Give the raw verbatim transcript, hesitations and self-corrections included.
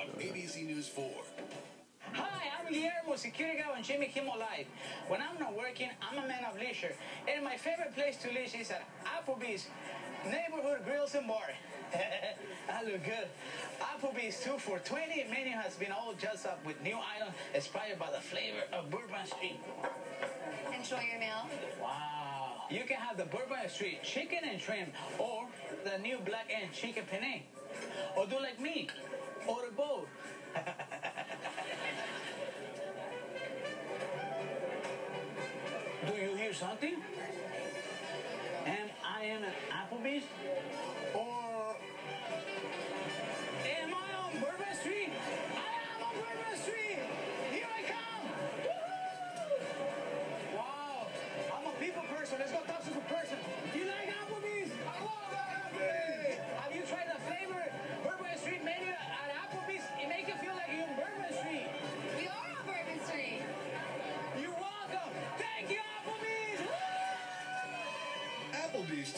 A B C News four. Hi, I'm Guillermo, security guy on Jimmy Kimmel Live. When I'm not working, I'm a man of leisure. And my favorite place to leisure is at Applebee's Neighborhood Grills and Bar. I look good. Applebee's two for twenty menu has been all just up with new items inspired by the flavor of Bourbon Street. Enjoy your meal. Wow. You can have the Bourbon Street chicken and shrimp or the new black and chicken penne. Or do like me. Order both. Do you hear something? Am I am at Applebee's? Or